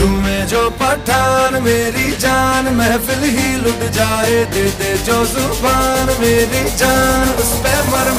में जो पठान मेरी जान महफिल ही लुट जाए, दे दे जो जुबान मेरी जान उस पे मर